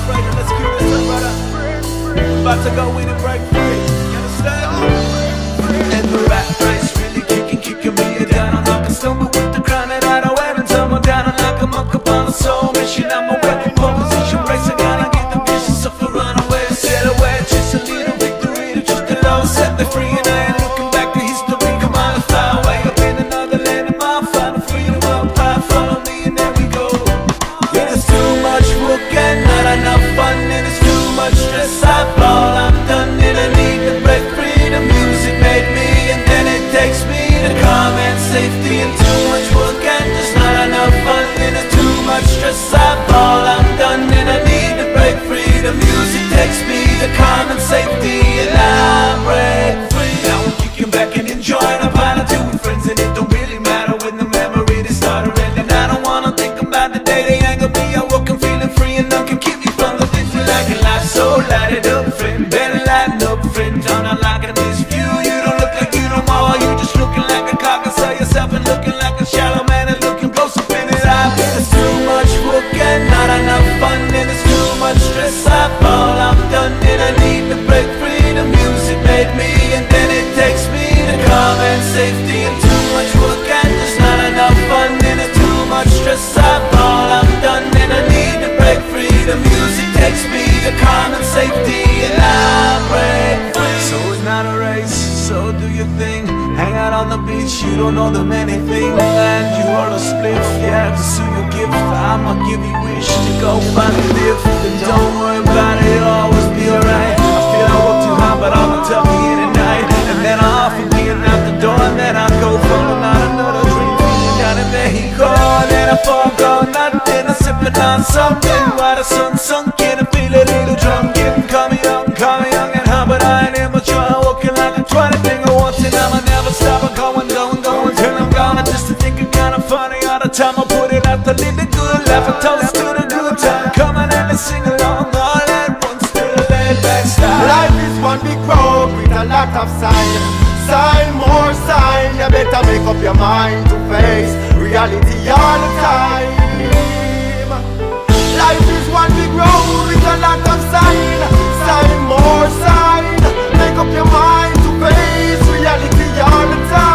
celebrating, let's cue this up, brother. About to go in and break free, you understand? And the rat race really kicking me down. I'm like a stumble with the crown that I don't wear and tumble down. I'm like a monk upon a soul mission. I'm a weapon for position race. I gotta get the vision, suffer run away, sail away. Just a little victory to just the low, set me free. And I ain't looking back to history. Come on, let's fly away up in another land of mine. Find the freedom up high, follow me and there we go. Yeah, there's too much work and not enough fun, and it's too much stress. I fall, I'm done and I need to break free. The music made me and then it takes me to calm and safety. And too much work and just not enough fun, and it's too much stress. I fall, I'm done and I need to break free. The music takes me to calm and safety, and I break free. Now I'm kicking back and enjoying a pint or two with friends, and it don't really matter when the memory they start to end. And I don't wanna think about the day they anger me. I woke, I'm feeling free and none can keep me from the things we like in life. So light it up, friend, better lighten up, friend. I'm not liking this view, you don't look like you no more. You just looking like a cock and sell yourself and looking like a shallow man and looking close up in it. I feel it's too much work and not enough fun, and it's too much stress. I fall, I'm done and I need to break free. The music made me and then it takes me to calm and safety. And too much work and just not enough fun, and it's too much stress. I fall, I'm done and I need to break free. The music takes me to calm and safety, and I break free. So it's not a race, so do your thing. Hang out on the beach, you don't know the many things. And you roll a spliff, yeah, pursue your gift. I'ma give you wish to go find a lift. And don't worry about it, it'll always be alright. I feel I work too hard, but I'ma tell me in the night. And then I offer being out the door, and then I go following out another dream. Feeling down in Mexico, and then I forego nothing. I'm sipping on something while the sun's sunk in. I feel a little drunk, getting call me young and hot, but I ain't immature. Walking like I'm trying to think of one thing. I'ma never stop. I'm going till I'm gone. I just think it's kinda funny all the time. I put it out to live the good life. I toast to the good time. Come on and let's sing along all at once to the laid back style. Life is one big road with a lot of sign. Sign, more sign. You better make up your mind to face reality all the time. Life is one big road with a lot of sign. Sign, more sign. Make up your mind to face reality all the time.